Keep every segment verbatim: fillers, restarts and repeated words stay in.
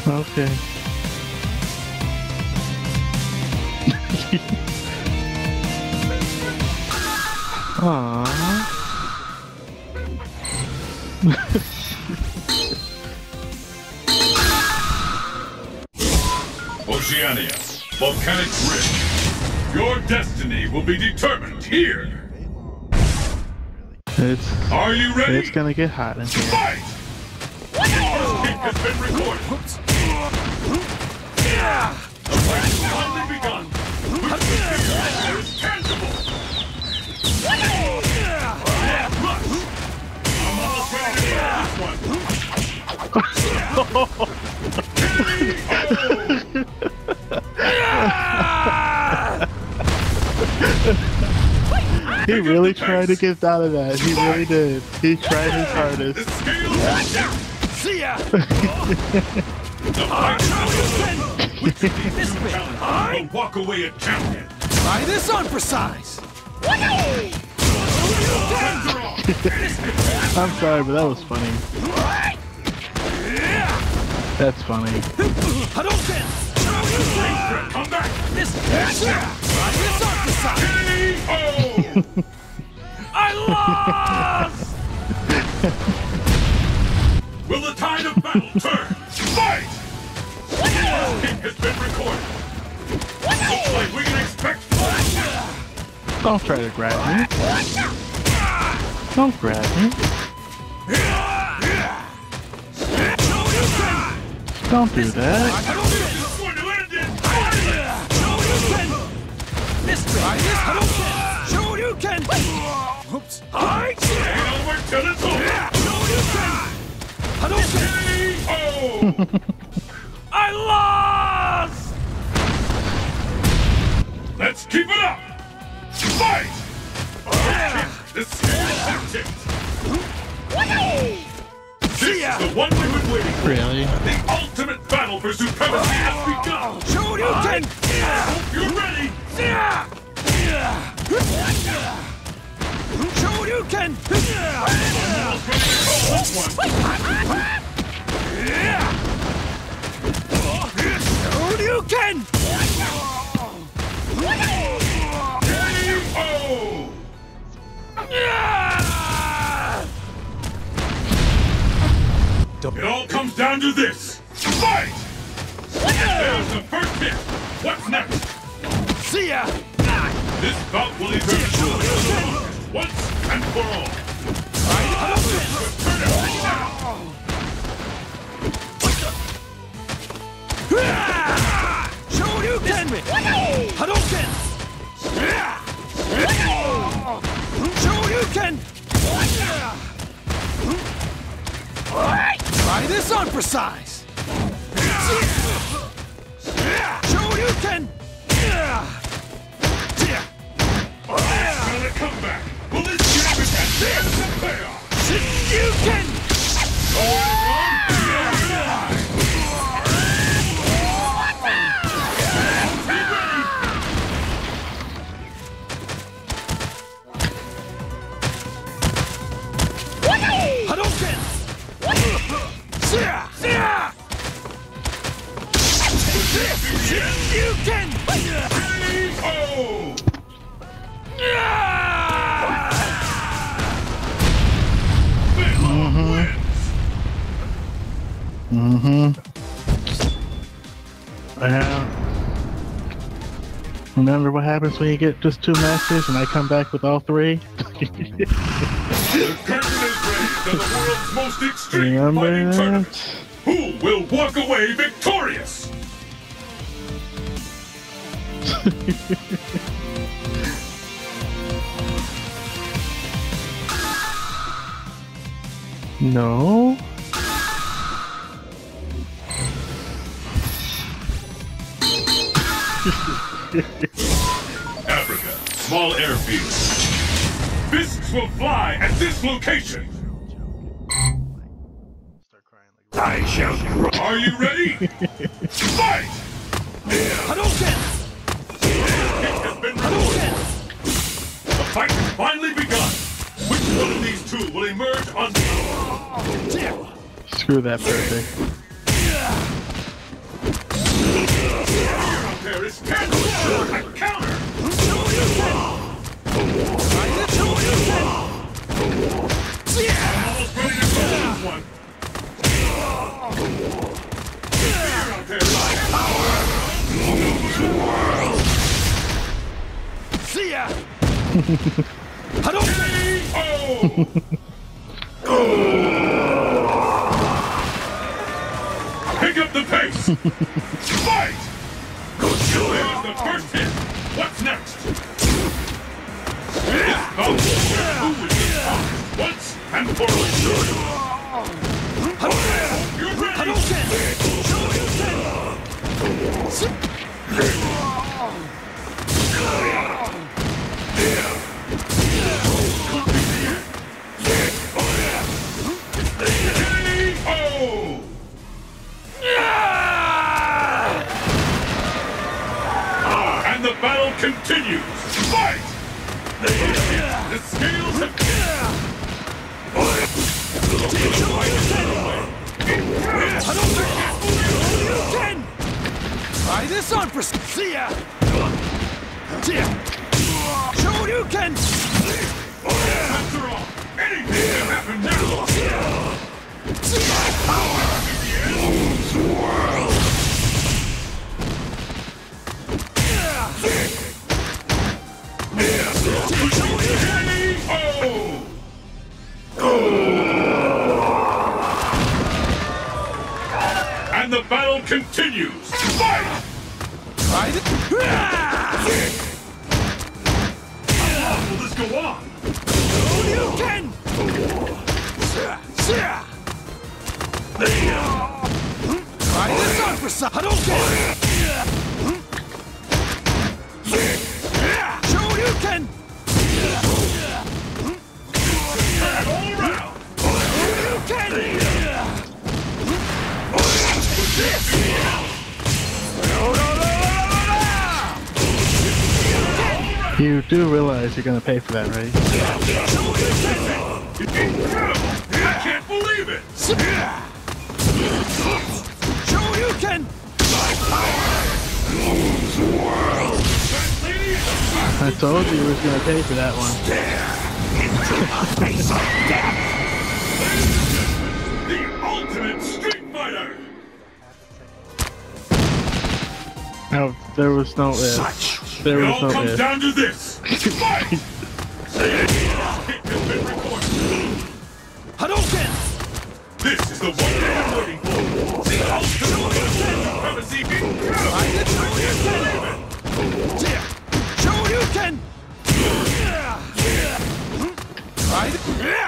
Okay. Aww. Oceania, volcanic rift. Your destiny will be determined here. It's. Are you ready? It's gonna get hot in here. Fight! Your kick has been recorded. The fight has finally begun. Which victory is tangible. Rush! I'm almost ready to grab this one. He really tried to get out of that. He really did. He tried his hardest. The scale is down. See ya! The fight will walk away a champion. Try this on for size! I'm sorry, but that was funny. That's funny. Hadouken! Come back! This Try this on for size! K O! I lost! Will the tide of battle turn? Fight! Your kick has been recorded. Looks like we can expect flash. Don't try to grab me. Don't grab me. Don't do that. This is going to end in This try this Hadouken! Shoryuken! Oops! I Ain't over till it's over. Shoryuken! Hadouken! K O! I lost! Let's keep it up! Fight! The scale is tipped. This is the one we've been waiting for. Really? The ultimate battle for supremacy has begun. Shoryuken! Hope you're ready. Shoryuken! Almost ready to call this one. Shoryuken! K O! It all comes down to this. Fight! There's the first hit. What's next? See ya! This bout will either show once and for all. Turn it now. Shoryuken! Hadouken! Shoryuken! Try this on for size! Shoryuken! Will it come back? Will this jam it and there's the payoff? Shoryuken! Hadouken! Sia! Sia! Shoryuken! K O! Mm-hmm. Mm-hmm. Yeah. Remember what happens when you get just two matches and I come back with all three? The curtain is raised on the world's most extreme Remember fighting that? tournament. Who will walk away victorious? No. Africa, small airfield. Fists will fly at this location. I shall grow. Are you ready? Fight! Hadouken! Kick has been recorded. The fight has finally begun. Which one of these two will emerge on top? Screw that perfect. This can't work! I counter! Shoryuken! Try the Shoryuken! I'm almost ready to go this one! Fear out there! See ya! Hadouken! Oh! Pick up the pace! Fight! There's the first hit! What's next? This bout will determine who is the strongest once and for all. You're ready! Hadouken! Shoryuken! And the battle continues! Fight! The scales have... Hadouken! Try this on for... See ya! Shoryuken! After all, anything can happen now! And the battle continues! Fight! Try the... How long will this go on? Shoryuken! Try this on for some... Hadouken! Shoryuken! And all around! Shoryuken! You do realize you're gonna pay for that, right? Incredible! I can't believe it! Shoryuken! I told you you was gonna pay for that one. The ultimate Street Fighter! No, there was no if. There It was all no comes if. down to this! Fight! Hit has been recorded. Hadouken! This is the one thing I'm waiting for! The ultimate supremacy incredible! Try the Shoryuken! Shoryuken! Try the...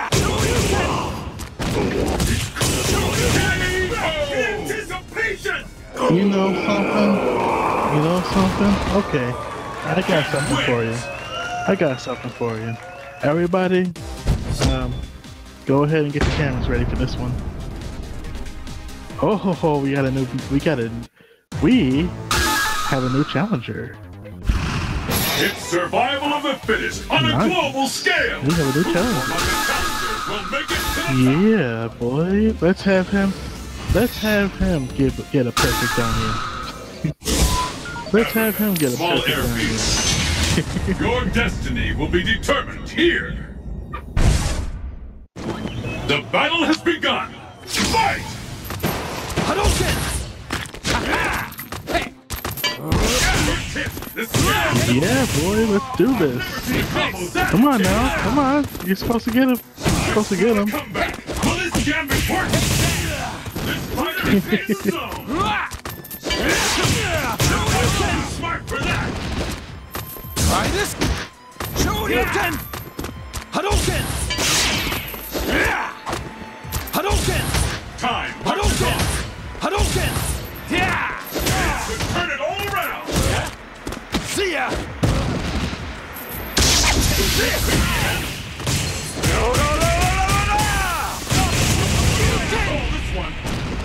Shoryuken! Anticipation! You know something? You know something? Okay. I got something for you. I got something for you. Everybody, um, go ahead and get the cameras ready for this one. Oh ho ho, we got a new, we got a, we have a new challenger. It's survival of the fittest on a Nice. global scale! We have a new challenger. Among the challengers will make it to the Yeah, boy. Let's have him, let's have him get, get a perfect down here. Let's have him get a Small perfect down here. airfield. Your destiny will be determined here. The battle has begun. Fight! Hadouken! Hey! This is Yeah, boy, let's do this. Come on now, come on. You're supposed to get him. You're supposed to get him. Come back. Will this gambit work? This fighter is in the zone. Smart for that. Try this! Shoryuken! Hadouken! Hadouken! Time. Hadouken! Hadouken! Yeah! Turn it all around. See ya! Control this one.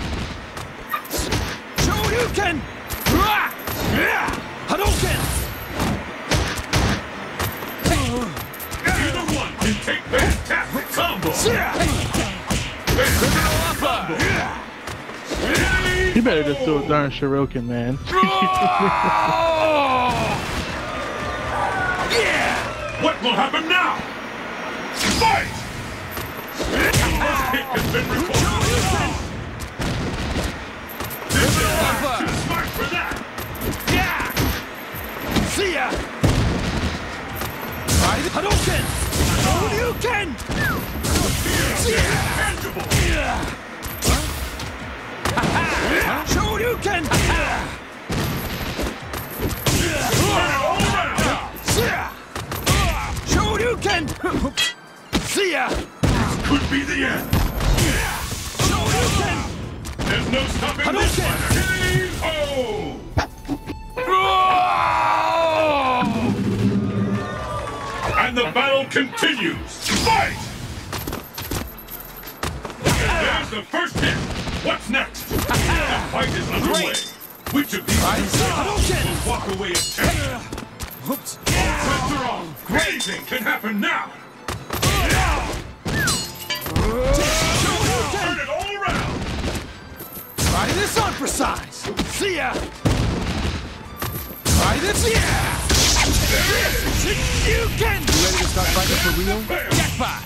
Shoryuken! Hadouken! Either one can take fantastic combo. Yeah! Fantastic combo. You better just do a darn Shuriken, man. What will happen now? Fight! Hit has been recorded. This is not too smart for that. Yeah! See ya! Try the Hadouken! Shoryuken! See ya! Tangible. Shoryuken! Turn it all around. See ya! Shoryuken! See ya! Could be the end. Shoryuken! There's no stopping this Hadouken! fighter. K O! And the battle continues. Fight! There's the first hit. What's next? The fight is underway. Which of these two Hadouken! will walk away intact? Oops! All bets are off. Anything can happen now. Turn it all around. Try this on for size! See ya! Try this! Yeah! You can! You ready to start fighting for real? Jackpot!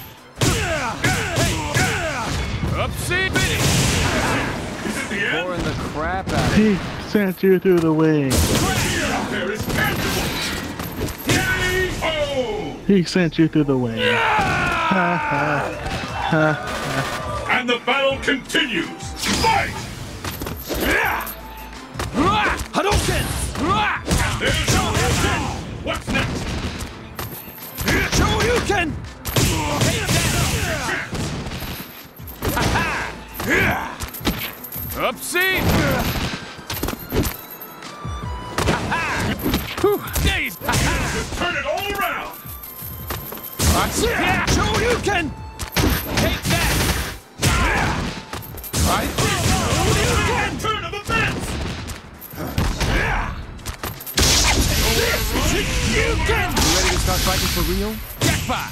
Upsy bitty! Is it the end? Pouring the crap out of He sent you through the wings. There is tangible. K O! He sent you through the wings. Ha ha ha. And the battle continues. Fight! Hadouken! There's Shoryuken. What's next? Shoryuken! Upsy! Days! Turn it all around. Shoryuken! Take that! Right? Shoryuken! Turn of events. Shoryuken! You ready to start fighting for real? Jackpot!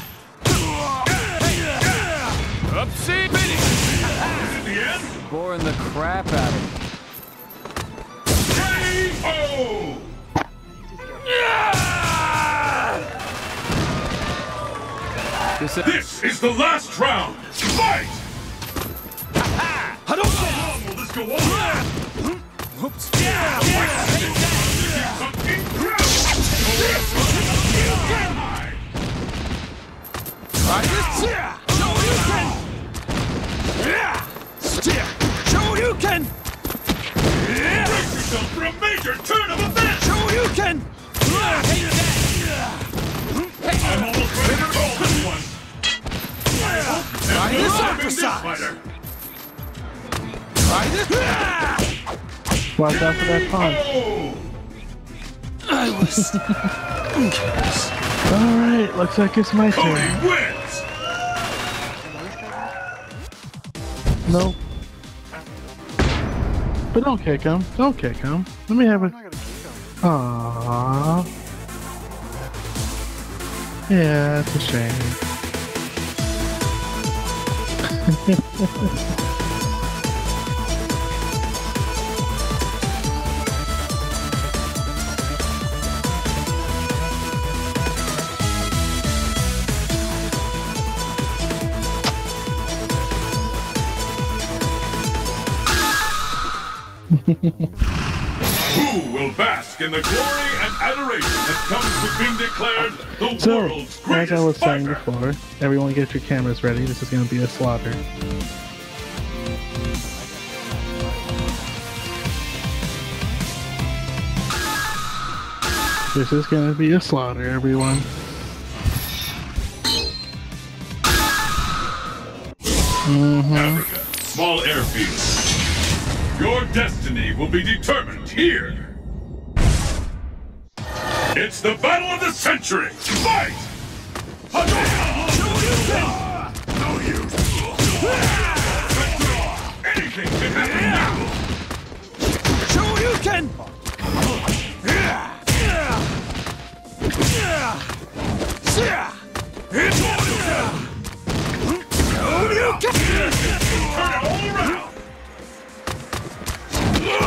Upsy bitty! Is it the end? Boring the crap out of K O! This This is the last round. Fight! Hadouken! How long will this go on? Oops! Something incredible. Try this! Shoryuken! Shoryuken! Brace yourself for a major turn of events. Shoryuken! I'm almost ready to call this one. Try And this who's on having for this size! fighter? Try this! Watch out for that punch. Oh! I was... Alright, looks like it's my Cody turn. wins. Nope. But don't kick him. Don't kick him. Let me have a... Aww. Yeah, it's a shame. Who will bask in the glory and adoration that comes with being declared the So, world's as greatest I was saying fighter? before, everyone get your cameras ready. This is going to be a slaughter. This is going to be a slaughter, everyone. Mm-hmm. Africa, small airfield. Your destiny will be determined here. It's the battle of the century. Fight! No use. Anything can happen now. Shoryuken! Turn it all around.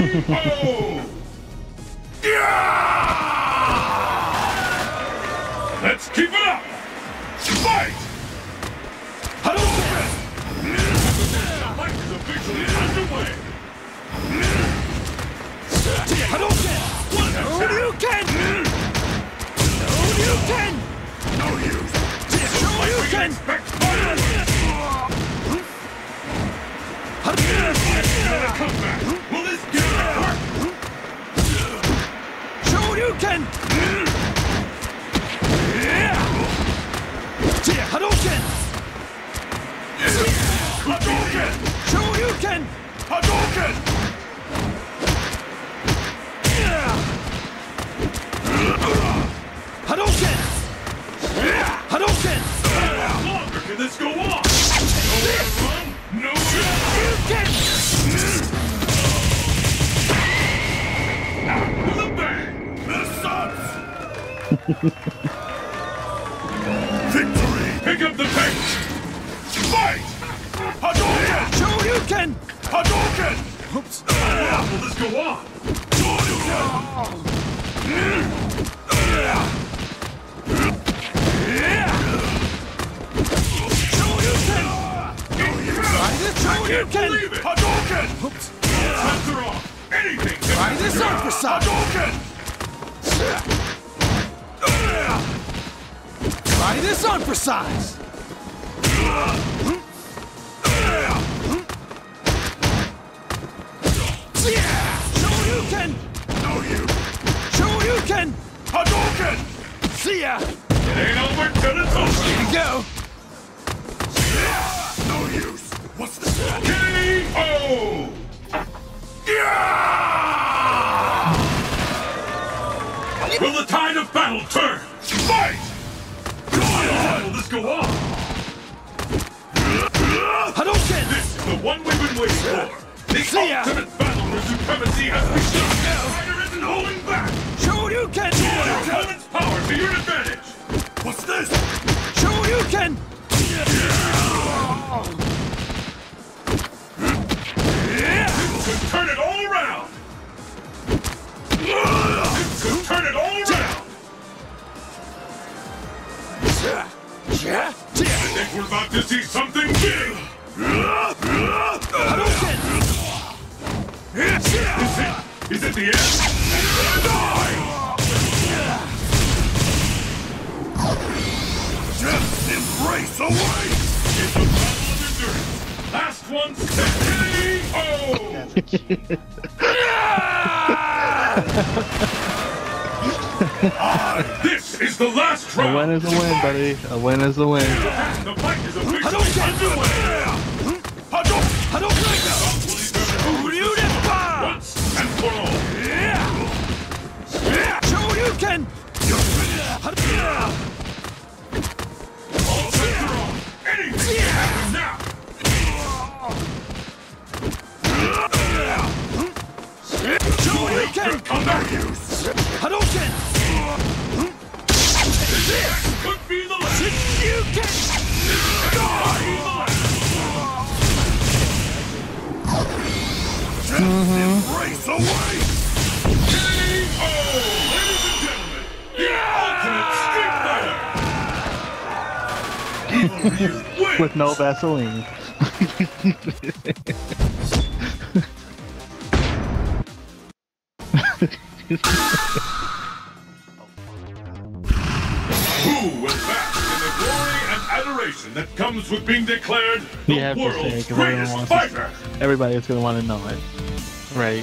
O! Let's keep it up! Fight! Hadouken! The fight is officially underway! Hadouken! Shoryuken! Shoryuken! No use! Shoryuken! Expect fire! Gonna come back! Will this get it work? Shoryuken! Hadouken! Hadouken! Shoryuken! Hadouken! Hadouken! Hadouken! How longer can this go on? Nowhere to run? No Hadouken! With a bang! This sucks! Victory! Pick up the pace! Fight! Hadouken! Shoryuken! Hadouken! Oops. How long will this go on? Try this, I can't Shoryuken! believe it! Hadouken! Oops. Sets her off! Anything can Try this on for size! Hadouken! Try this on for size! Shoryuken! No use! Shoryuken! Hadouken! See ya! It ain't over till it's over! Here you go! No use! What's the K O! Will the tide of battle turn? Fight! How long will this go on? Hadouken! This is the one we've been waiting for! The See ya! ultimate battle for supremacy has begun! The fighter isn't holding back! Shoryuken! Your opponent's power to your advantage! What's this? Shoryuken! This could turn it all around! This could turn it all around! Yeah! I think we're about to see something big! Hadouken! Is it? Is it the end? Die! Just embrace away! It's a battle of endurance! Last one standing! Ah, this is the last A round! win is a win, buddy. A win is a win. The fight is officially Hadouken! underway! Hadouken! Hadouken! Shoryuken! Once and for all! Shoryuken! All sets are on! Anything can happen now! Shoryuken! Come back, use! Hadouken! This could be the last! Shoryuken! Could be the last! Mm-hmm. Embrace away! K O! Ladies and gentlemen, the ultimate street fighter! Evil Ryu wins! With no Vaseline. Who will bask in the glory and adoration that comes with being declared the You have to say it, world's 'cause everyone greatest wants to- fighter? Everybody's gonna want to know it. Right.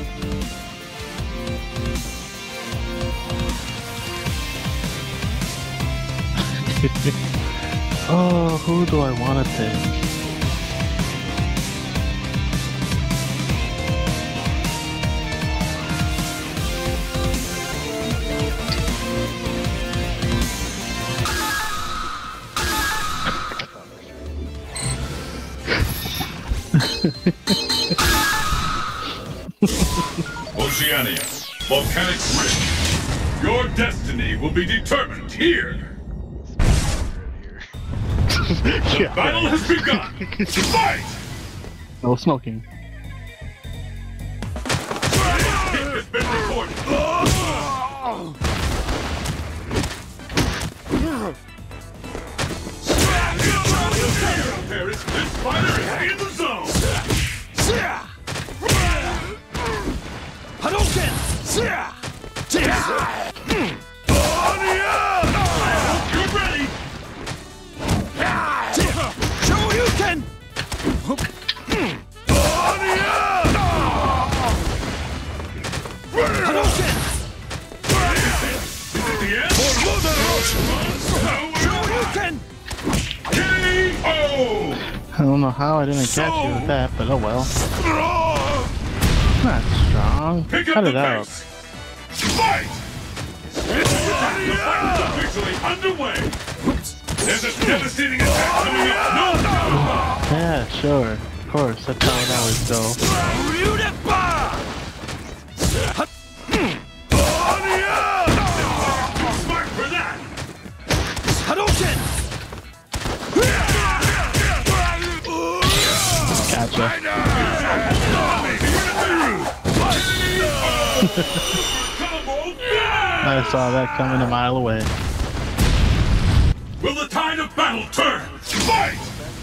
Oh, who do I want to pick? Oceania, Volcanic Ridge. Your destiny will be determined here. The battle has begun. Fight! No smoking. has been recorded. Paris, this fighter is in the zone. Hadouken! You're ready. Shoryuken! Hadouken! Is it the end? Shoryuken! K O! I don't know how I didn't catch you with that, but oh well. Not strong. Pick Cut up the it out. pace. Fight! The fight is officially underway. There's a devastating attack coming up. No doubt about it. Yeah, sure. Of course, that's how it always goes. Ryudenpa! Too smart for that. Hadouken! Gotcha. I saw that coming a mile away. Will the tide of battle turn? Fight!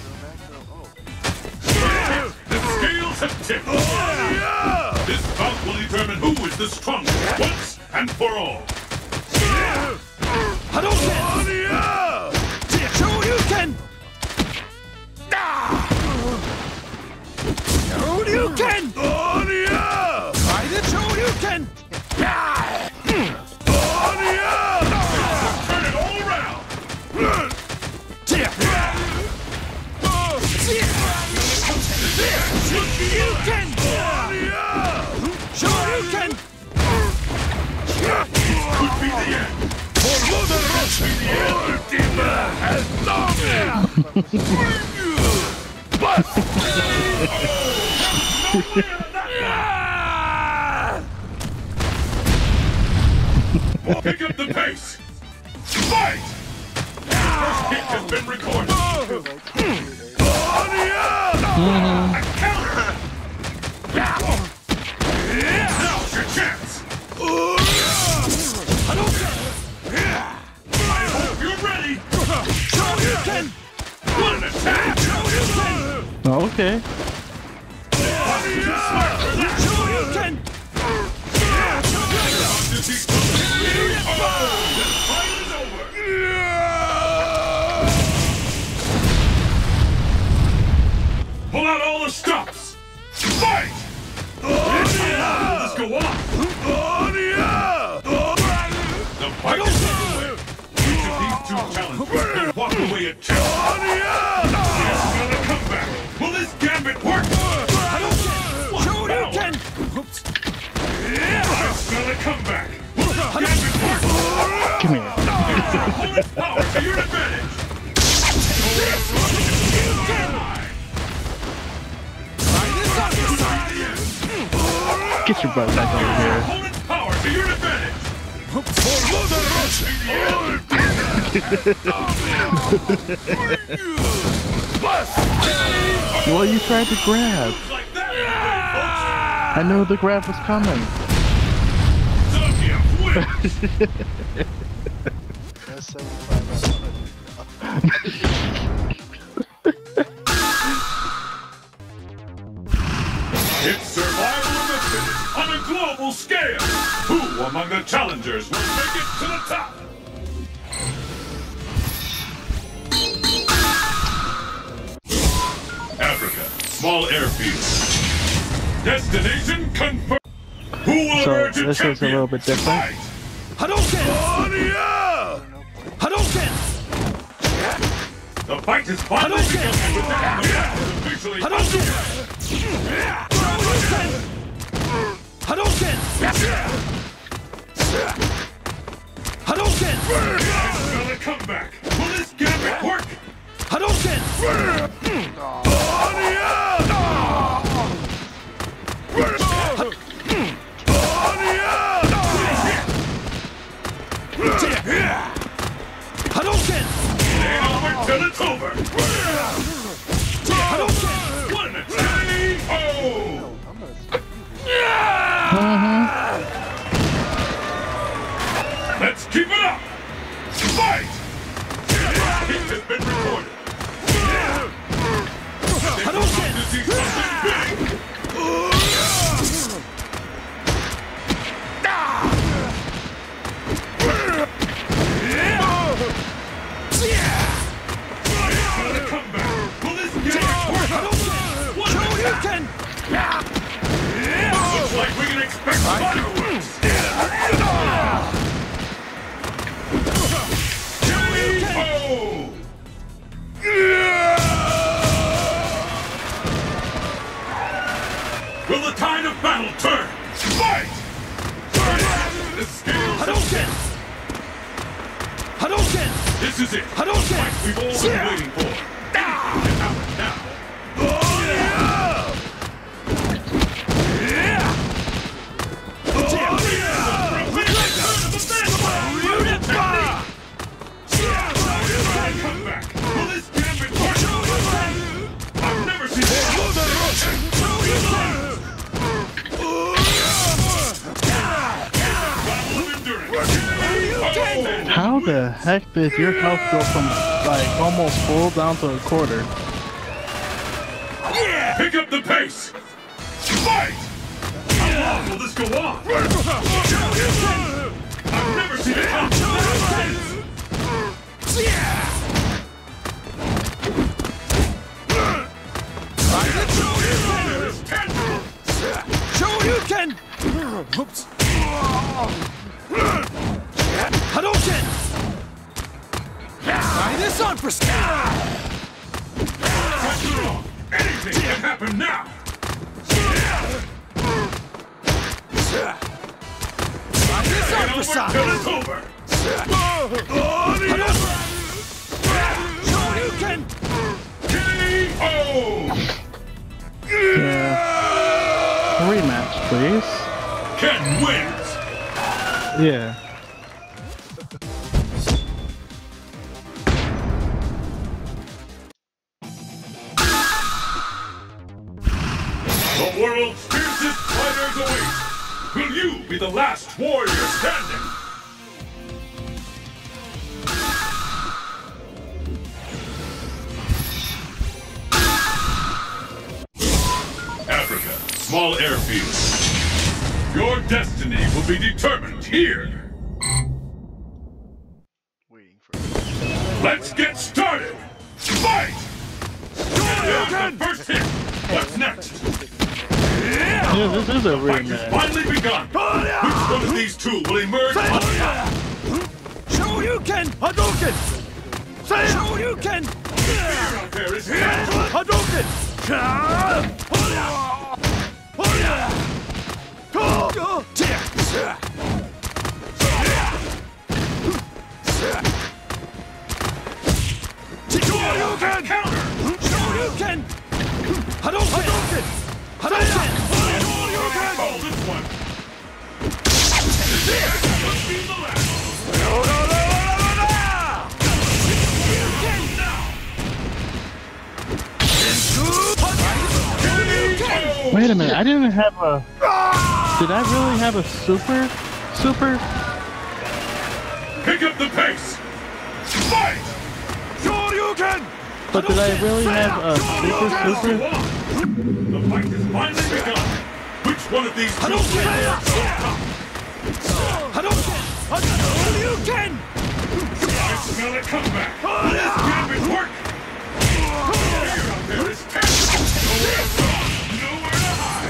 The scales have tipped. This bout will determine who is the strongest once and for all. Hadouken! Shoryuken! Shoryuken! Try the Shoryuken! Turn it all around. Shoryuken! Shoryuken! Could be the end. Pick up the pace. Fight! The first hit has been recorded. A counter. Now's your chance. I hope you're ready. Shoryuken! What an attack! Oh, okay. Too smart for that. Shoryuken! This fight is over. Pull out all the stops. Fight! Let's go on. The fight is underway. Each of these two challengers can walk away a champ. Here's another comeback. Will this gambit work? Shoryuken! I smell a comeback. Will this gambit work? Come here. Use your opponent's power to your advantage. Get your butt back over here. Opponent's power to your advantage. Well, you tried to grab. Like that, I knew the grab was coming. Zodiac wins. That's seventy-five. It's survival of the fittest on a global scale. Who among the challengers will make it to the top? Africa, small airfield. Destination confirmed. Who will So emerge a this is a champion? little bit different. Fight! Hadouken! Hadouken! The fight is finally Hadouken! begun with the battle is officially Hadouken! underway. Hadouken! Hadouken! Smell a comeback. Will this gambit work? Hadouken! Hadouken! Ain't over till it's over. Hadouken! What an attack! Oh! Uh-huh. expect fireworks! K O! Will the tide of battle turn? Fight! The scales Hadouken! Hadouken! This is it! Hadouken! The fight we've all been waiting for! Now, now! Come back! Will this gambit work? I've never seen this! Battle of endurance! How the heck did your health go from like almost full down to a quarter? Pick up the pace! Fight! How long will this go on? I've never seen it happen! Shoryuken! Oops. Hadouken! Try this on for Anything can happen now! Try this on for Get over till it's over! Shoryuken! K O! Yeah. Rematch, please. Ken wins! Yeah. The world's fiercest fighters await! Will you be the last warrior standing? Africa, small airfield. Your destiny will be determined here. Waiting for Let's get started! Fight! There's the first hit! What's next? Yeah, this is a The fight has rematch. finally begun! Which one of these two will emerge on top? Shoryuken! Hadouken! Shoryuken! Fear out there is dead! Hadouken! Shoryuken! Counter! Shoryuken! Hadouken! Hadouken! Shoryuken! Call this one! This must be the last! Wait a minute, I didn't have a... Did I really have a super? Super? Pick up the pace! Fight! Shoryuken! But did I really have a super super? The fight has finally begun! Which one of these two will emerge on top? Hadouken! Hadouken! I smell a comeback! This gambit work! Fear out there is tangible! Nowhere to run! Nowhere to hide!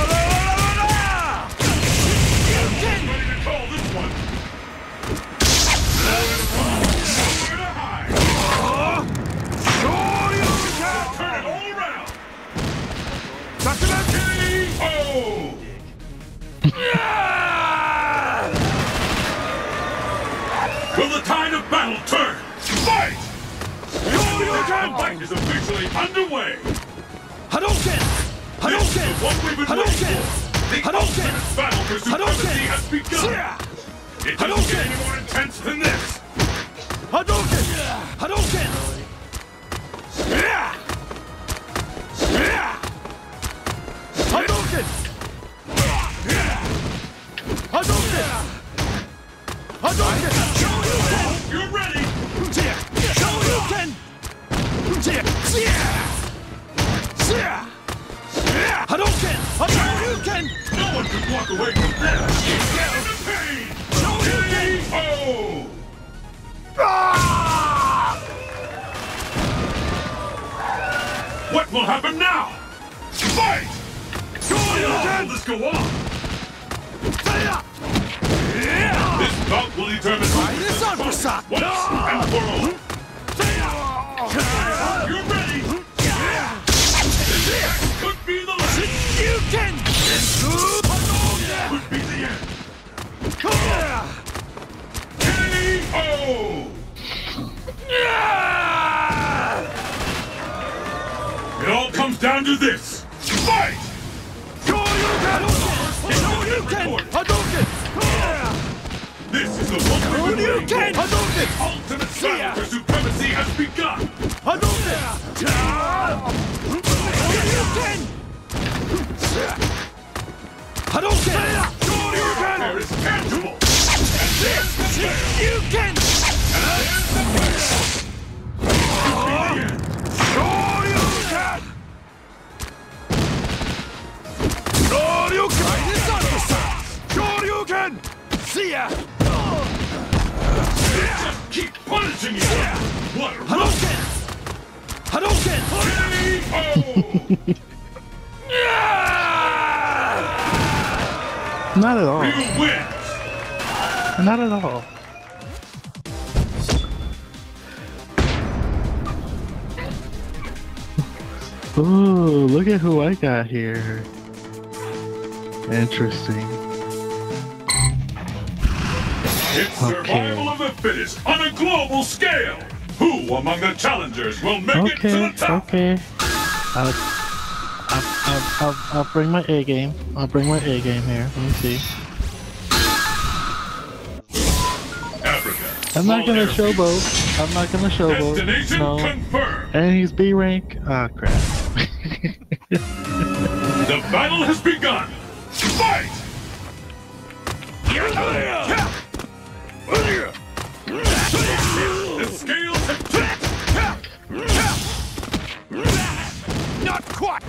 Ready to call this one! Nowhere to run! Nowhere to hide! Turn it all around! K O! Will the tide of battle turn? Fight! The fight is officially underway! Hadouken! This is the Hadouken! one we've been waiting Hadouken! for! The Hadouken! ultimate battle for supremacy Hadouken! has begun! It doesn't Hadouken! get any more intense than this! Hadouken! Hadouken! Hadouken! Hadouken! Hadouken! Shoryuken! You're ready! Shoryuken! Hadouken! Hadouken! No one can walk away from this! Get in the pain! Shoryuken! K O! What will happen now? Fight! How long will this go on? This bout will determine who Try this on, Prasad. once and for all. You're ready. This could be the last. You can. Could be the end. K O. It all comes down to this. Fight! This is the one we ultimate battle for supremacy has begun! There is tangible! And there's the fail! You can. And there's the fail! Try this on, Prasad. See ya. Just keep punishing you! What a Hadouken! Hadouken! K O! Not at all. You win! Not at all. Ooh, look at who I got here. Interesting. It's survival of the fittest on a global scale! Who among the challengers will make it to Okay, the top? okay. I'll, I'll, I'll, I'll, I'll bring my A game. I'll bring my A game here. Let me see. Africa. I'm not gonna Small airfield. showboat. I'm not gonna showboat. Destination No. confirmed. And he's B rank. Ah, crap. The battle has begun. Fight! The scales have tipped. Not quite.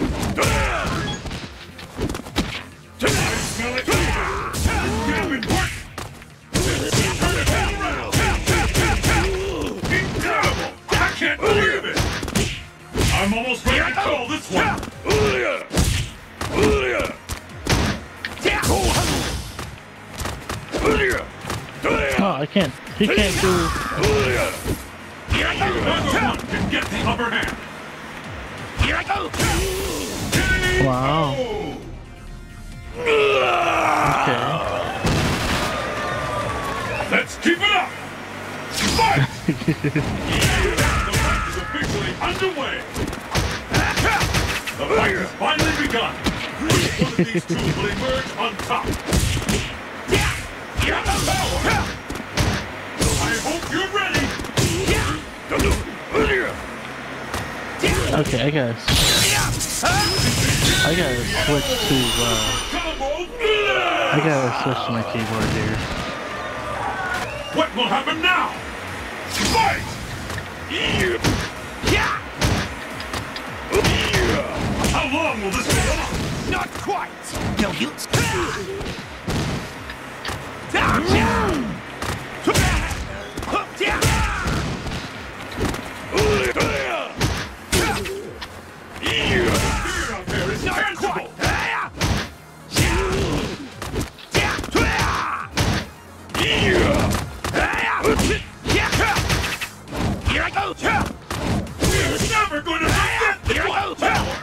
I smell it. It's getting important. Turn it around. Incredible! I can't believe it. I'm almost ready to call this one. No, I can't. He can't do. Neither one can get the upper hand. Wow. Okay. Let's keep it up! Fight! The fight is officially underway! The fight has finally begun! Which one of these two will emerge on top? Get the power! I hope you're ready! Okay, I gotta. I gotta switch to. Uh, Combo I gotta switch to my keyboard here. What will happen now? Fight! How long will this go on? Not quite. No use. Fear out there is tangible! Here I go! We're never going to forget the Black Tower!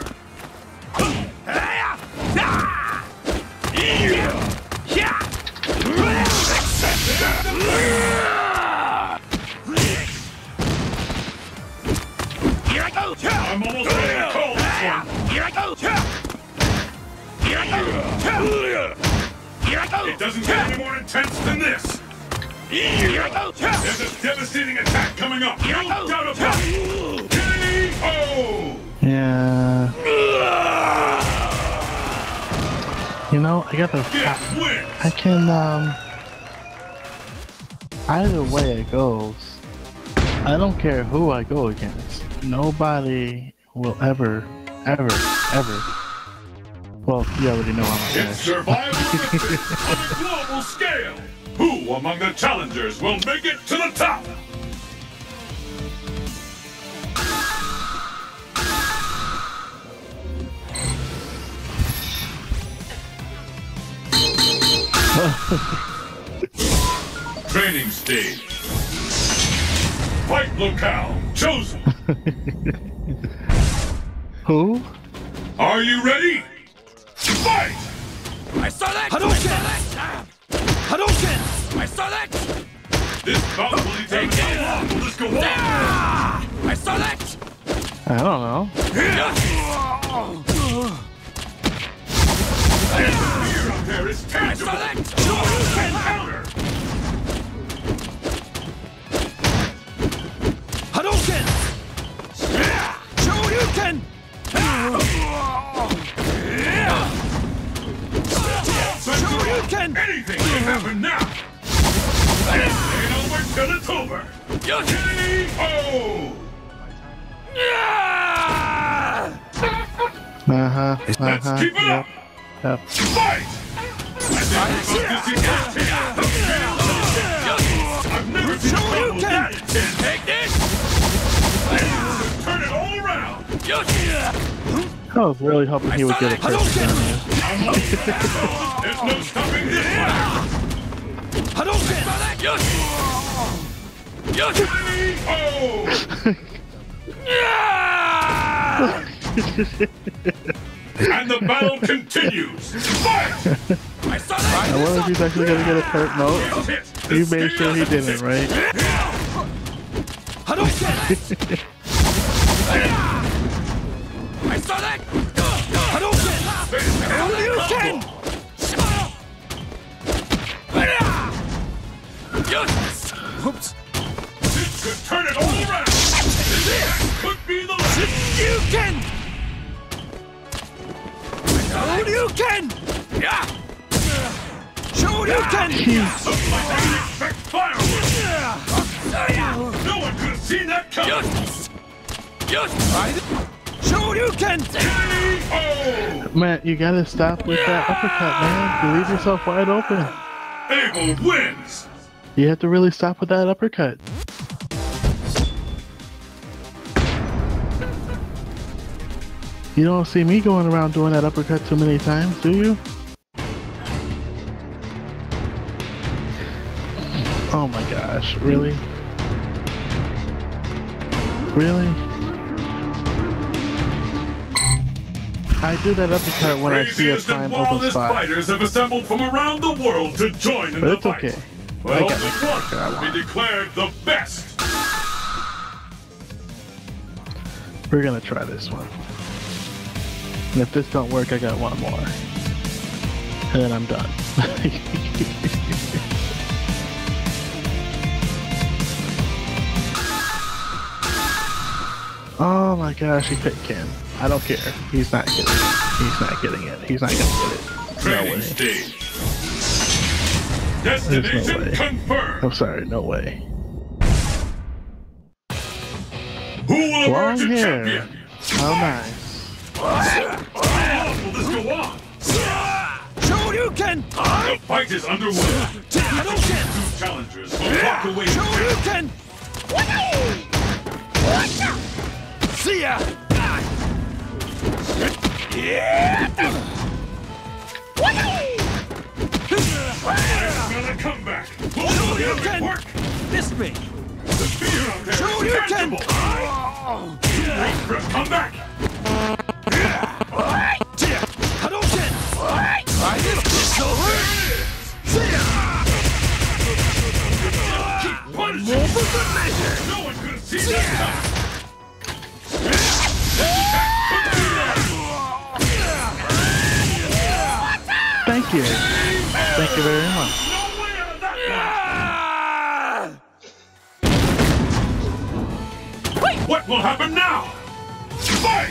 Here I go! I'm almost ready to call this one! Here I go! Here I go! Here I go! It doesn't get any more intense than this! Here I go! There's a devastating attack coming up! Here I No go. doubt about it! K O! Yeah. You know, I gotta. Guess wins! I can. Um. Either way it goes, I don't care who I go against. Nobody will ever, ever, ever. Well, you already know I'm gonna It's survival of the fittest on a global scale! Who among the challengers will make it to the top? Training stage. Fight locale chosen. Who? Are you ready? Fight! I saw that! Hadouken! Hadouken! I saw that! This bout will determine how long will this go on. I saw that! I don't know. Fear out there is I tangible. saw that! Counter. Hadouken! Shoryuken! Shoryuken! Anything can happen now. Ain't over till it's over. K O. Uh huh. Let's Uh huh. keep it Yep. up. Yep. Fight! I think I've never seen a battle that intense. Take this! Turn it all around. I was really hoping he would get a perfect on you. There's no stopping this one. Hadouken! Yes! Yes! K O. And the battle continues. Fight! I saw I that! wonder if he's actually gonna get a perfect. No, you made sure he didn't, right? Hadouken! I saw that! Hadouken! Hadouken! Yes! Oops! This could turn it all around. This could be the last. Shoryuken! Shoryuken! Yeah! Shoryuken! Looks like I can expect fireworks. No one could have seen that coming. Yes! Yes! Shoryuken! K O. Man, you gotta stop with that uppercut, man. You leave yourself wide open. Abel wins. You have to really stop with that uppercut. You don't see me going around doing that uppercut too many times, do you? Oh my gosh, really? Really? I do that uppercut when I see a Craziest and prime open wildest spot. fighters have assembled from around the world to join in But the it's fight. okay. But I only got the character I one will want. be declared the best. We're gonna try this one. And if this don't work, I got one more. And then I'm done. Oh my gosh, he picked Ken. I don't care. He's not getting it. He's not getting it. He's not gonna get it. No Training way. stage. There's no Destination way. confirmed. I'm sorry, no way. Who will emerge Long a hair. champion? How nice. How long will this go on? Shoryuken! The fight is underway. Hadouken! Two challengers will walk away. Shoryuken! See ya! Gonna come back. Will Shoryuken! it work? Miss me! The fear out there is Shoryuken! tangible. Come back. Hadouken! Try this, Silver! See ya! Keep punishing. More for good measure! No one could have seen that coming. Thank you. Thank you very much. No way out of that one. What will happen now? Fight!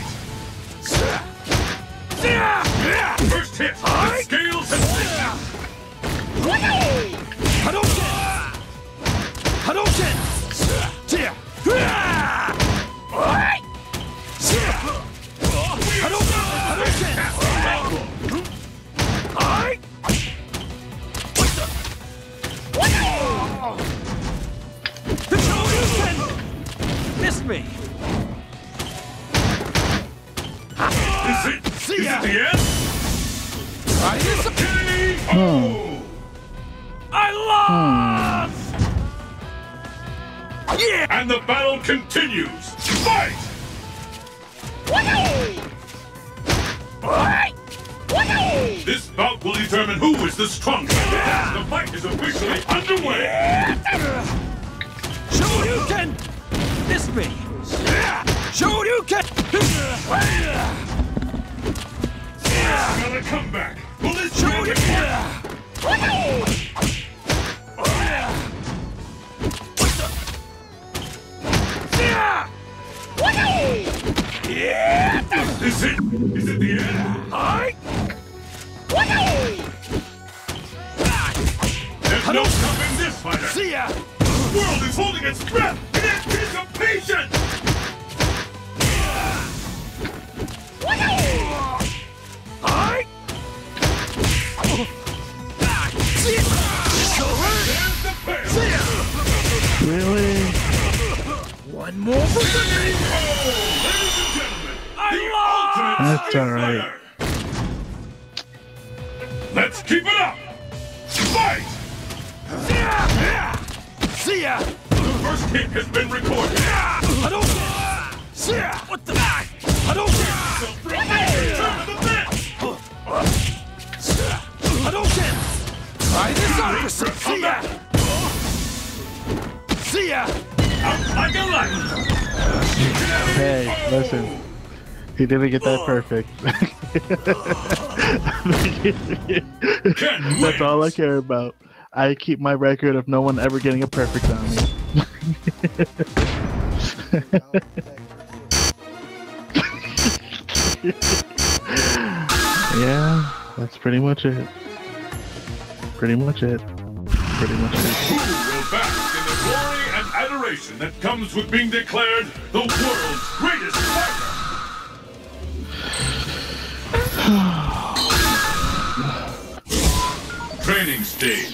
First hit, the scales have shifted. Hadouken! Hadouken! See ya! Hadouken! Hadouken! Hadouken! Missed me! Is it, is See ya! it the end? Try this! K O! And the battle continues. Fight! This bout will determine who is the strongest. The fight is officially underway. Shoryuken! This me! Shoryuken! Another comeback. Will this Shoryuken! Is it? Is it the end? There's no stopping this fighter. See ya! The world is holding its breath in anticipation. There's the pair. Really? One more for the Oh, ladies and gentlemen, the ultimate That's street alright. fighter. Let's keep it up. Fight! See ya! The first kick has been recorded. I don't See ya! What the I don't So for a major turn of events. I don't Try this on for some See ya! See ya! Out like a light. Hey, listen. He didn't get that perfect. That's all I care about. I keep my record of no one ever getting a perfect on me. Yeah, that's pretty much it. Pretty much it. Pretty much it. Who will bask in the glory and adoration that comes with being declared the world's greatest fighter? Training stage.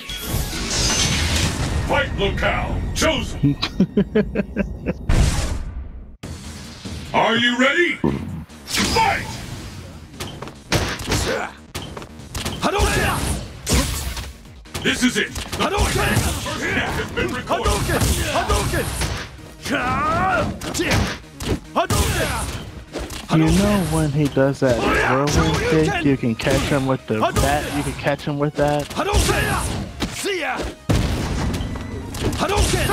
Fight locale chosen. Are you ready? Fight! Hadouken! This is it. The Hadouken! first kick has been recorded. Hadouken! Hadouken! Hadouken! You know when he does that whirlwind kick, you can catch him with the bat. You can catch him with that. Hadouken! See ya! Hadouken!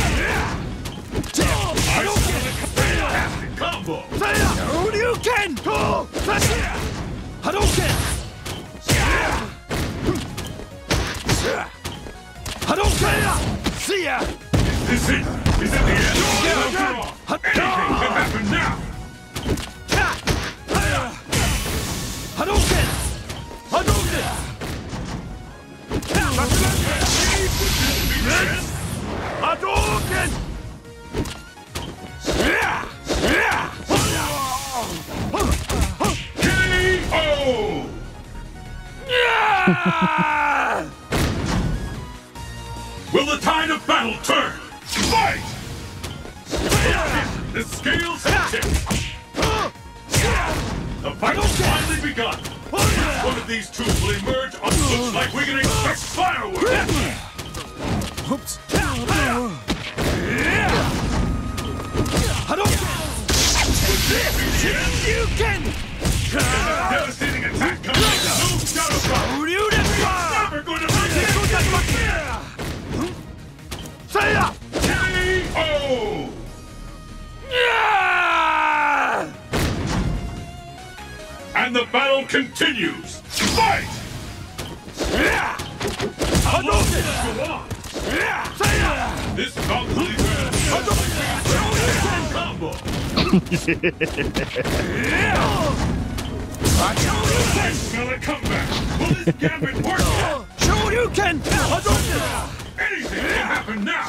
Hadouken! Combo. Hadouken! Hadouken! Hadouken! See ya! Is it? Is it the end? Anything can happen now. Hadouken! Hadouken! Hadouken! K O! Will the tide of battle turn? Fight! The scales have tipped. The fight has finally begun. Which one of these two will emerge on looks like we can expect fireworks? Oops! Hadouken! You can! Devastating attack coming in. No doubt about it. Never going to make it. Say ya! K O! And the battle continues. Fight! How long does this go on? This bout will determine combo. Smell a comeback. Will this gambit work? Shoryuken! Hadouken! Anything can happen now.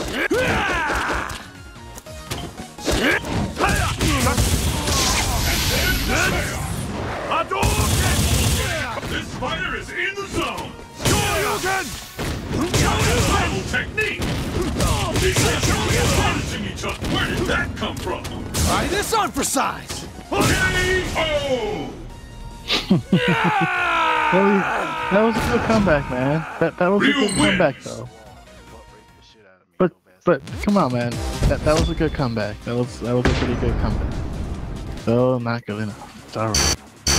Hadouken! This fighter is in the zone. Shoryuken! Battle technique. These are punishing each other. Where did that come from? Try this on for size! K O! That was, that was a good comeback, man. That that was a Ryu good comeback, wins. though. But but come on, man. That, that was a good comeback. That was that was a pretty good comeback. Though not good enough. It's alright.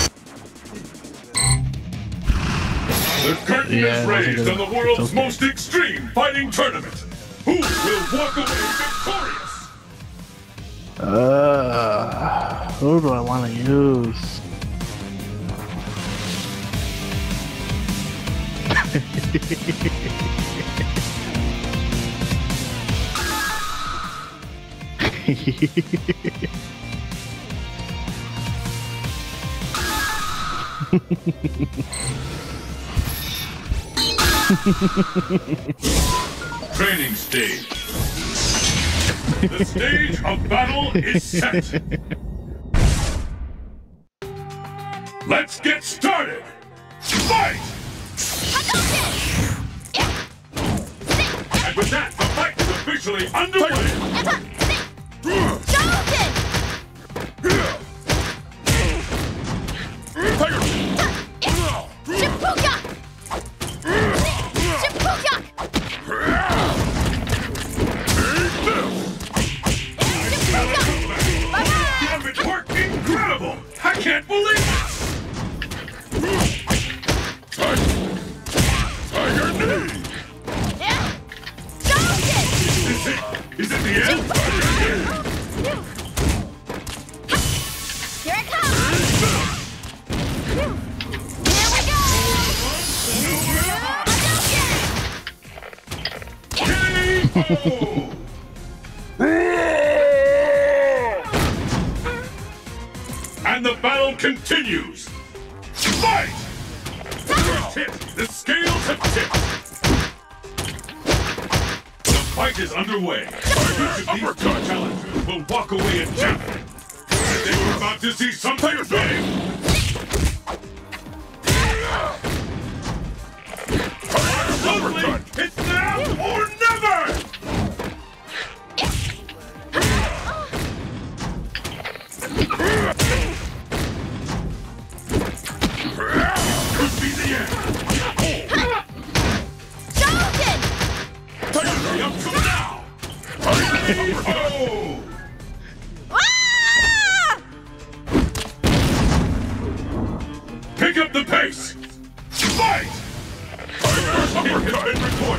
The curtain Yeah, is it wasn't raised good on the enough. world's It's okay. most extreme fighting tournament. Who will walk away victorious? Uh, who do I want to use? Training stage. The stage of battle is set. Let's get started. Fight! And with that, the fight is officially underway. Damn, it worked incredible! I can't believe it! Tiger knee! Is it, is it the end? Here it comes! Here we go! K O! And the battle continues! Fight! First hit! The scales have tipped! The fight is underway. Each of these two challengers will walk away a champion. I think we're about to see something big! Lovely! It's now or never! Could be the end! Hurry up till now! Oh! Pick up the pace! Fight! First hit has been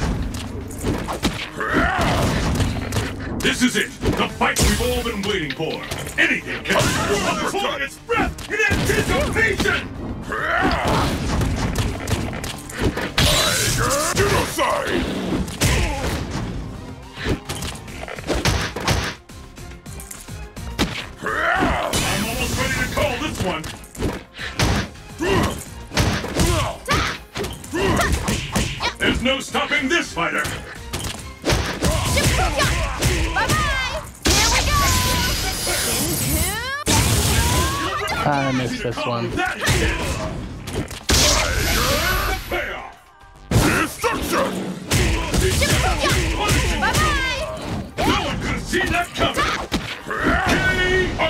recorded. This is it! The fight we've all been waiting for! Anything can happen! It's holding its breath in anticipation! Genocide! I'm almost ready to call this one! There's no stopping this fighter! I missed this one. That is it! The payoff! Destruction! No one could have seen that coming! K O!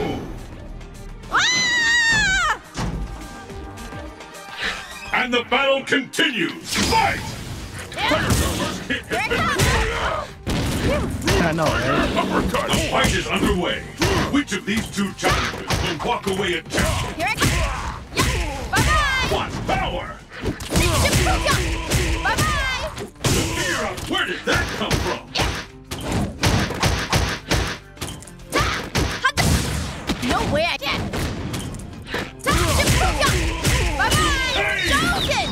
And the battle continues! Fight! Tiger's first hit has been recorded. I know, right? Uppercut! The fight is underway. Which of these two challengers will walk away a champion? Here it comes! Bye-bye! What power! Bye-bye! Mira, where did that come from? No way I can! Bye-bye! Shogun!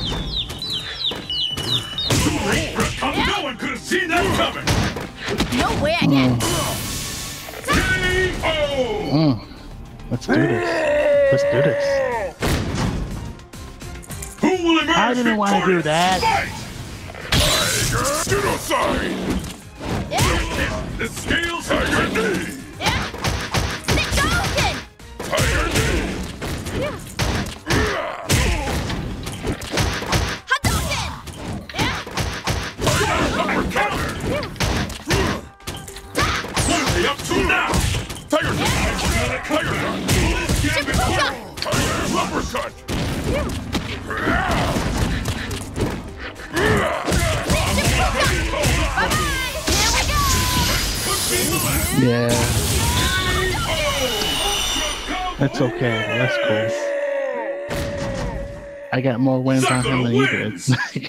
Too late for a come. No one could have seen that coming! No way I can! K O! Mm. Let's do this. Let's do this. Who will emerge I didn't want to do victorious? that. Fight! Genocide! The scales have Tiger knee! Shogun! Tiger knee! Hadouken! Uppercut! What are they up to now? Tiger knee! Tiger Gun! This game is over! Tiger uppercut! Bye-bye! Here we go! Could be the Yeah. It's okay. That's cool. I got more wins on him than you did.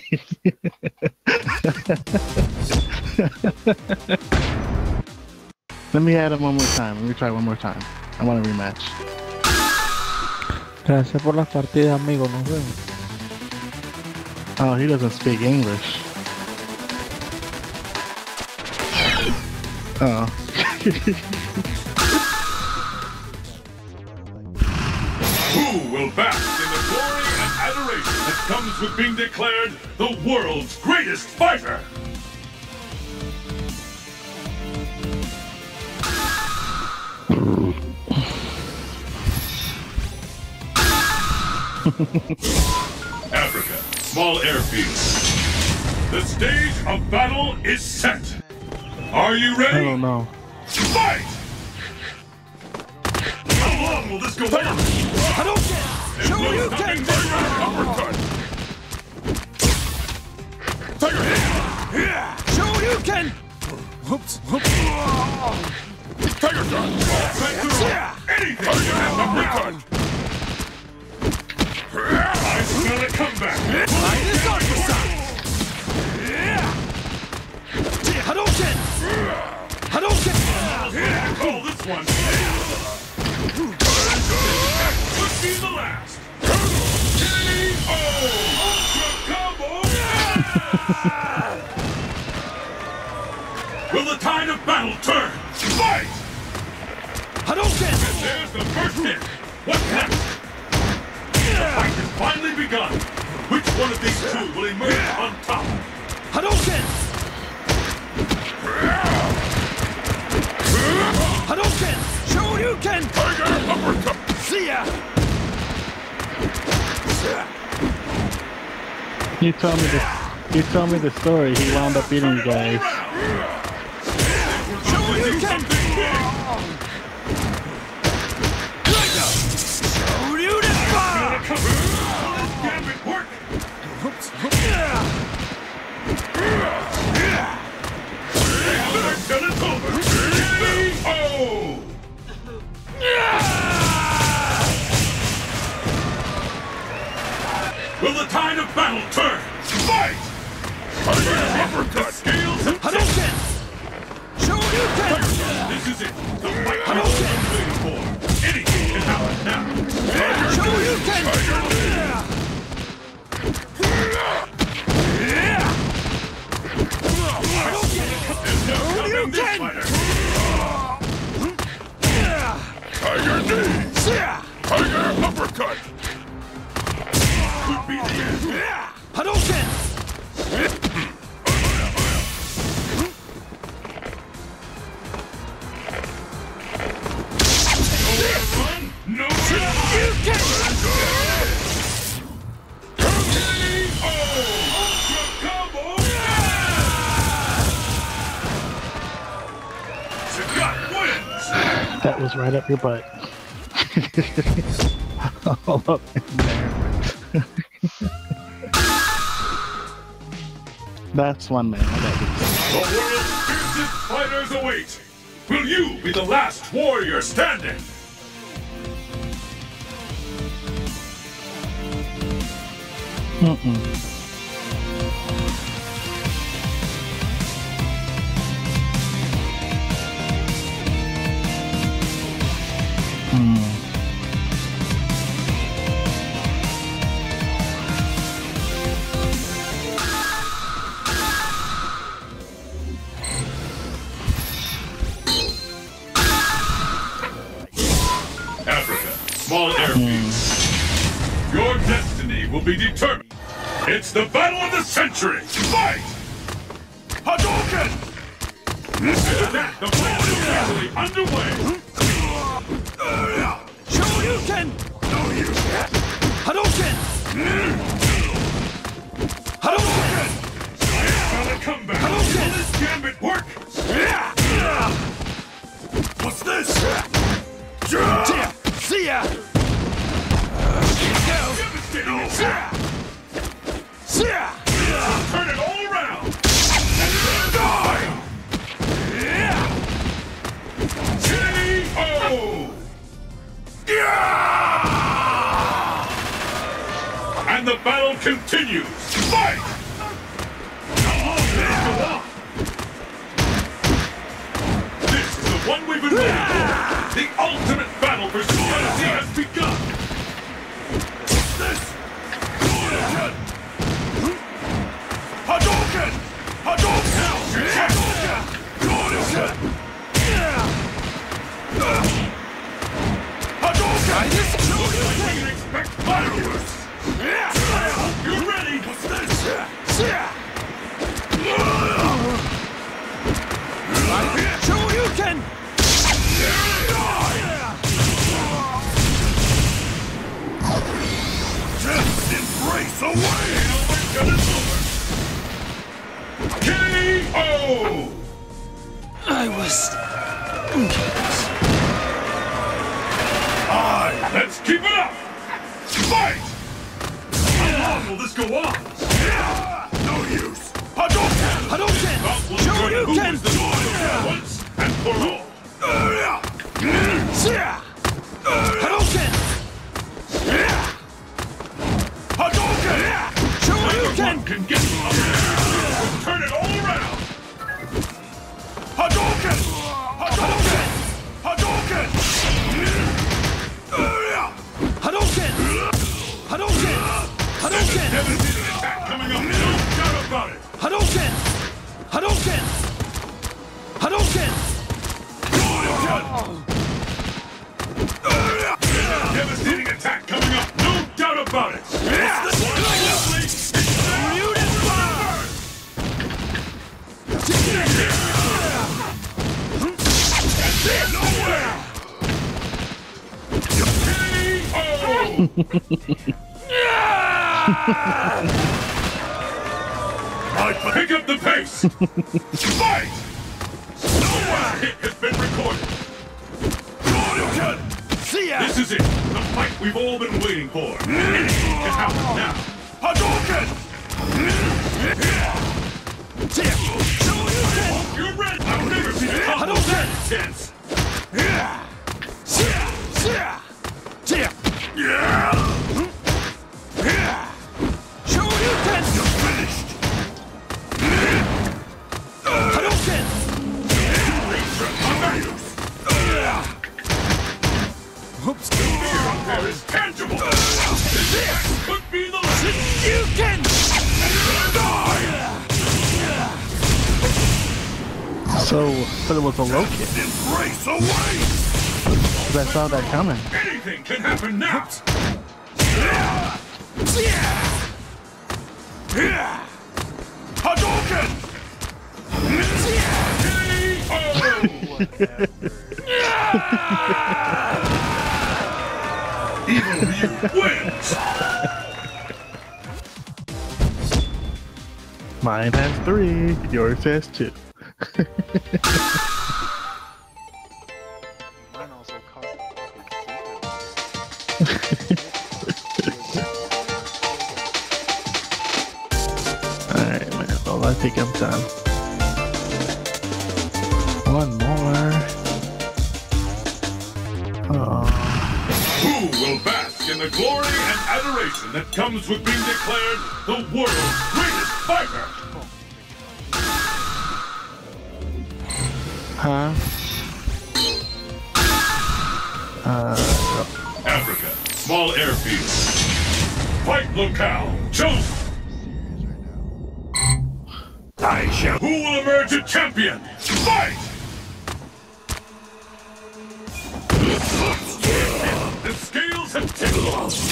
Let me add him one more time. Let me try one more time. I want a rematch. Gracias por las partidas, amigo. Nos vemos. Oh, he doesn't speak English. Oh. Who will bask in the glory and adoration that comes with being declared the world's greatest fighter? Africa, small airfield. The stage of battle is set. Are you ready? I don't know. Fight! How long will this go on? Hadouken! There's no stopping Tiger uppercut! Tiger hit! Shoryuken! Whoops, whoops. Tiger shot! Anything can have uppercut! I smell a comeback! Minus Arcusai! Hadouken! Hadouken! Call this one! Could be the last! K O! Ultra combo! Will the tide of battle turn? Fight! Hadouken! And there's the first hit! What's next? The fight has finally begun! Which one of these two will emerge on top? Hadouken! Hadouken! Shoryuken! Tiger uppercut! See ya! You told me the you told me the story. He wound up beating you guys. Shoryuken! Shoryuken! Gambit work! Until it's over! K O! Will the tide of battle turn? Fight! Uppercut! Scales have Hadouken! Shoryuken! This is it! The fight we've been waiting for! Anything can happen now! Shoryuken! There's no stopping this fighter! Tiger knee! Tiger uppercut! Could be the end! Hadouken! No run! No Shoryuken! K O! Ultra combo! Sagat wins! That was right up your butt. All up in there. That's one man. I got The world's fiercest fighters await! Will you be the last warrior standing? Mm-mm. Mm. Africa, small airfield. Your destiny will be determined. It's the battle of the century! Fight! Hadouken! And that, the fight is officially underway! Shoryuken! Hadouken! Hadouken! Gonna come back! Hadouken! Will this gambit work? What's this? See ya! Devastating attack! See ya! Turn it all around! Die! battle continues. Fight! This is the one we've been waiting for. The ultimate battle for supremacy has begun. This Hadouken! Hadouken! Hadouken! Hadouken! Hadouken! Hadouken! We can expect fireworks! You ready? What's this? Shoryuken! Just embrace away! K O! I was... Aye, let's keep it up! Fight! How long will this go on? No use! Hadouken! Hadouken! Shoryuken! Once and for all! Hadouken! Hadouken! Shoryuken! One can get up there! Turn it all around! Hadouken! Hadouken! Hadouken! Hadouken! Hadouken! Hadouken! Devastating attack coming up! No doubt about it! Hadouken! Hadouken! Hadouken! Devastating attack coming up! No doubt about it! Pick up the pace! Fight! No hit has been recorded! This is it! The fight we've all been waiting for! Anything can happen now! Hadouken! You're ready! I've never seen a combo that intense! Shoryuken! You're finished! Hadouken! Oops! The fear up there is tangible! This could be the last! You can! So, but it was a low kick. Embrace away! Because I saw that coming. Anything can happen now! Hadouken! Evil Ryu wins! Mine has three, yours has two. Mine also cost Alright, man. Well, I think I'm done. One more. Oh. Who will bask in the glory and adoration that comes with being declared the world's greatest fighter? Huh? Uh, Africa, small airfield. Fight locale chosen. I shall. Who will emerge a champion? Fight! The scales have tipped.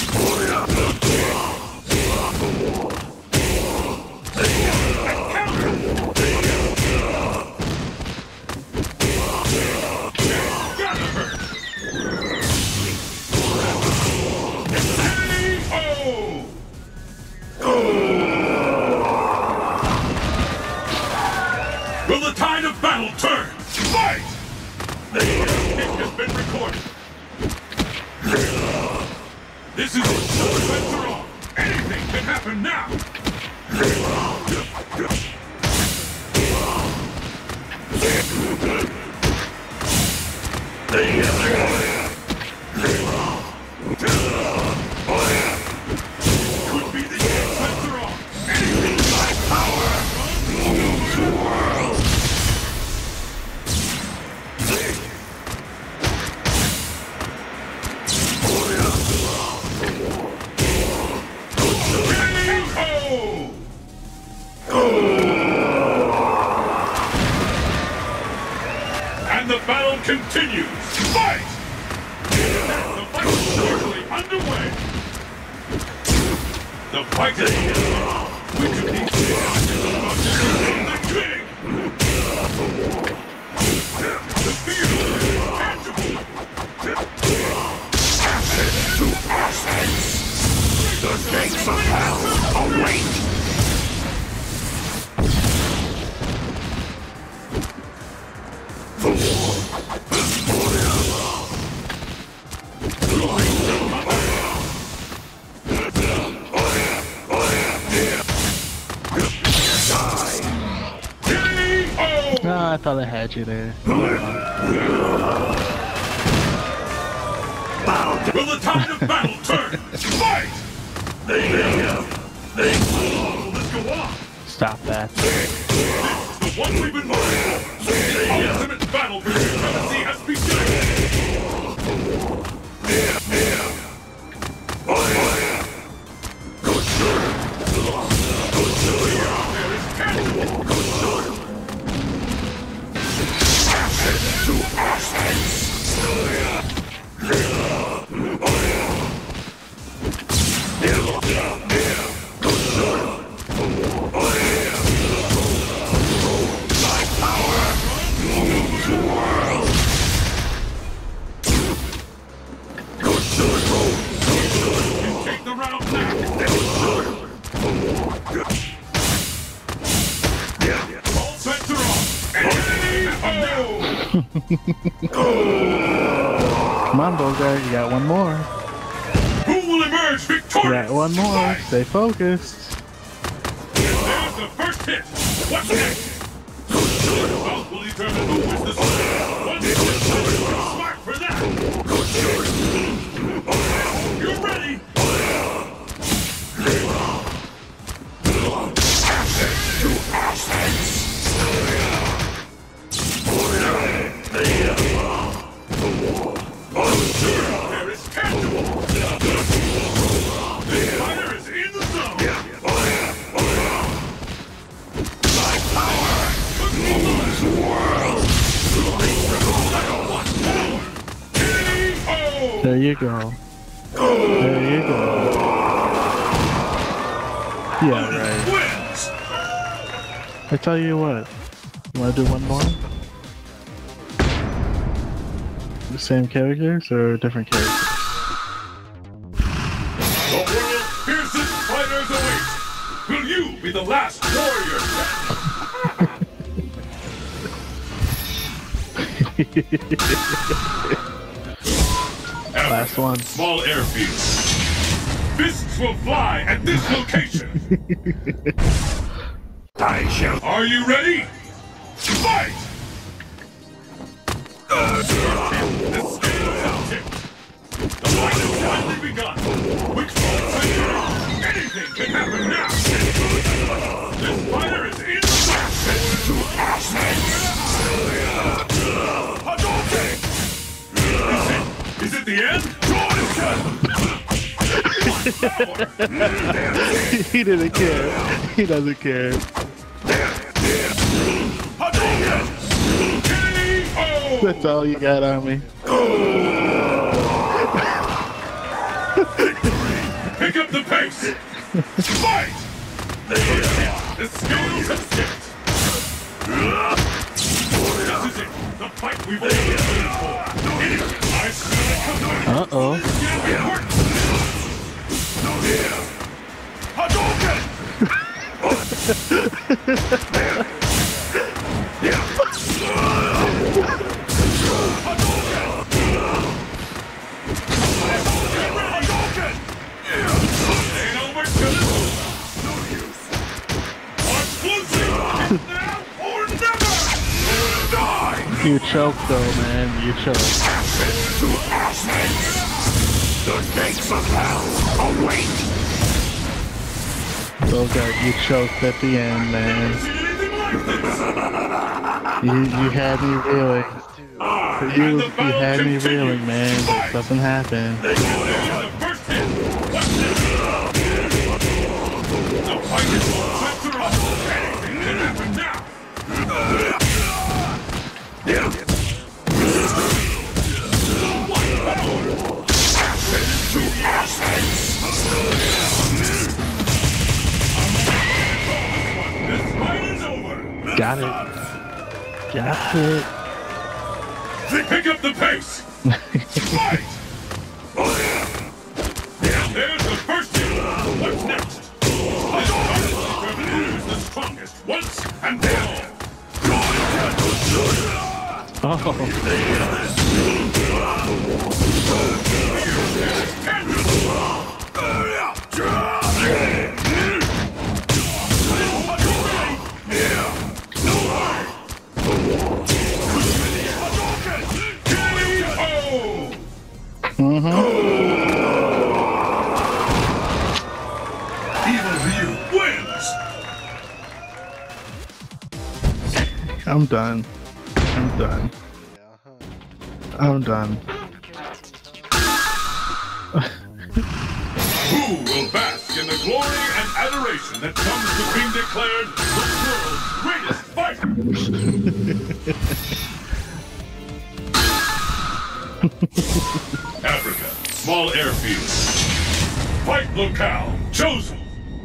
Will the tide of battle turn? Fight! The kick has been recorded. This is it. No defense at all. Anything can happen now. And the battle continues. Fight! The fight is currently underway. The fight is over. Which of these two is about to become the king? The field is tangible. To essence. The gates of hell await. No, I thought I had you there. Will the tide of battle turn? Fight! Let's go on! Stop that. The one we've been waiting for! The ultimate battle for supremacy has begun! There is tangible! To essence. Take the round now! All sets are off! Come on, Bogart, you got one more. Who will emerge You victorious? got one more. Fight! Stay focused. There's the first hit! What's next? This bout will determine who wins the sport. One hit is smart for that! You're ready! There is tangible! This fighter is in the zone! There you go. There you go. Yeah, right. Wins! I tell you what. You wanna do one more? The same characters or different characters? The world's fiercest fighters await! Will you be the last warrior? Last one. Small airfield. Fists will fly at this location. I shall. Are you ready? Fight! The scales have tipped. The fight has finally begun. Which one century? Anything can happen now. This fighter is in the Hadouken! Is it, is it the end? He didn't care. He doesn't care. That's all you got on me. Pick up the pace! Fight! The scales have tipped! This is it! The fight we've all been waiting for! I smell it coming! Uh-oh. You choked though, man. You choked. The gates of hell await. Bogart, you choked at the end, man. You you had me reeling. For you, you had me reeling, man. But something happened. The first hit! What's this? The fight is all set to rock. Anything happen now? This fight is over. Got it. Got it. Pick up the pace. Fight. There's the first hit. What's next? This fight is determined who is the strongest once and for all. Oh. Mm-hmm. Evil Ryu wins. I'm done. I'm done. Yeah, huh. I'm done. Who will bask in the glory and adoration that comes with being declared the world's greatest fighter? Africa, small airfield. Fight locale chosen.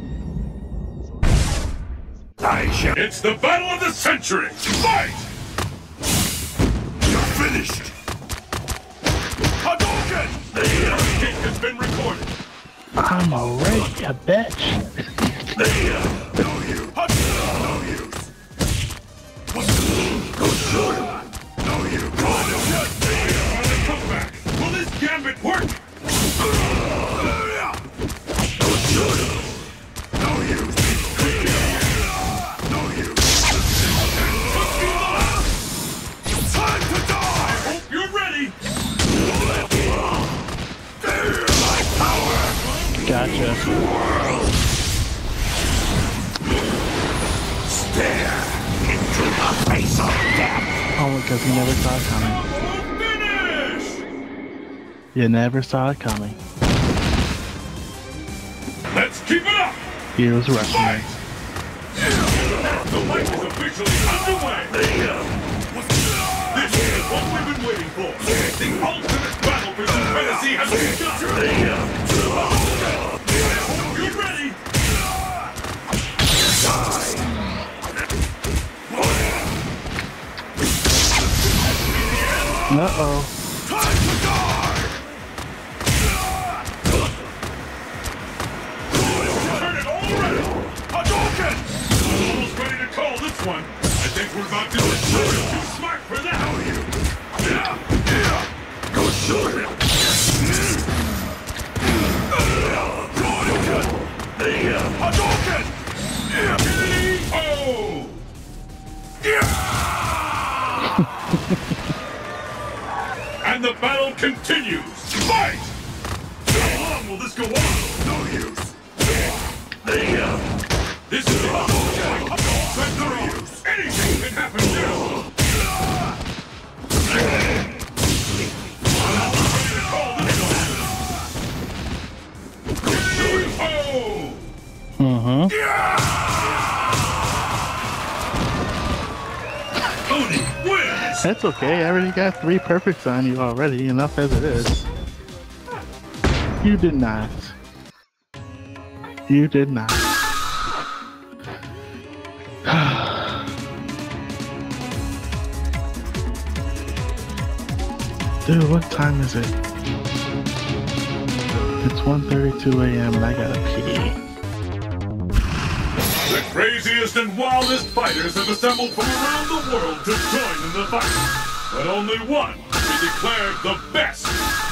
It's the battle of the century. Fight! You're finished. Hadouken! The kick has been recorded. I'm already a bitch. No use. No use. Go shoot him. No use. Come back. Will this gambit work? Go shoot him. No use. No use. Time to die. I hope you're ready. My power. Gotcha. Stare into the face of death. Oh, because you never saw it coming. Finish! You never saw it coming. Let's keep it up! He was rushing Fight! me. The fight is officially underway! This is what we've been waiting for! The ultimate battle for supremacy has begun! You ready? Uh-oh. Time to die! Turn it all around! Hadouken! Almost ready to call this one. I think we're about to destroy it. Too smart for that! Go shoot him! Hadouken! K O! And the battle continues! Fight! How long will this go on? No use. This is a fight. No use. Anything can happen now! Mm-hmm. Tony wins! That's okay. I already got three perfects on you already. Enough as it is. You did not. You did not. Dude, what time is it? It's one thirty-two a m and I gotta pee. The craziest and wildest fighters have assembled from around the world to join in the fight. But only one will be declared the best.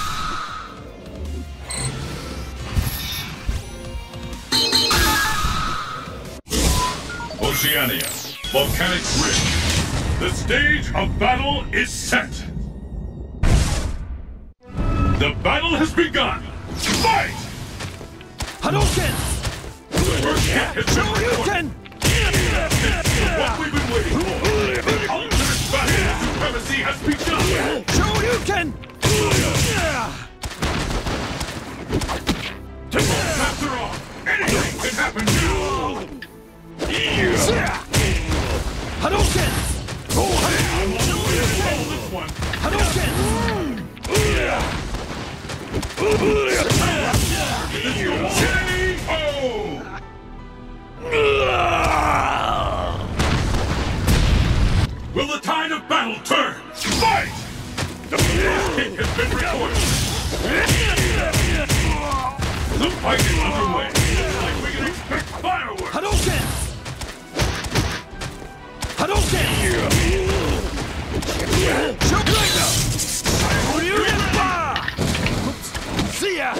Oceania, Volcanic Ridge. The stage of battle is set. The battle has begun. Fight! Hadouken! First hit has been recorded. This is what we've been waiting for. The ultimate battle of supremacy has begun. Shoryuken! After all, anything can happen now. battle turns! Fight! The first kick has been recorded! The fight is underway! Looks like we can expect fireworks! Hadouken! Hadouken! Showbreaker! Ryugenpa! See ya!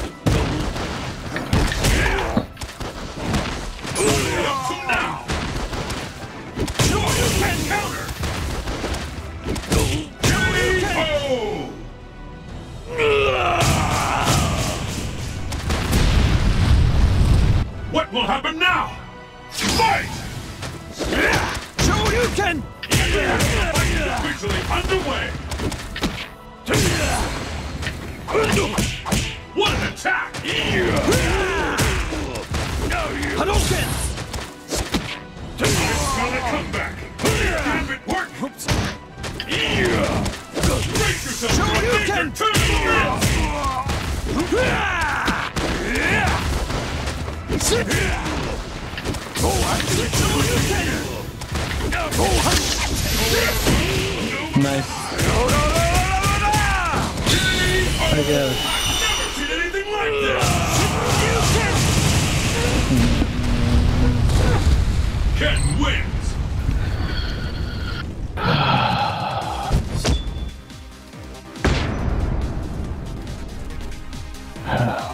Up to now! Shoryuken counter! K O! What will happen now? Fight! Shoryuken! The fight is officially underway! What an attack! Hadouken! It's gonna come back! Have it work! Brace yourself for a major Shoryuken! turn of events! Nice. I guess. Never seen anything like this! Ken wins! Oh.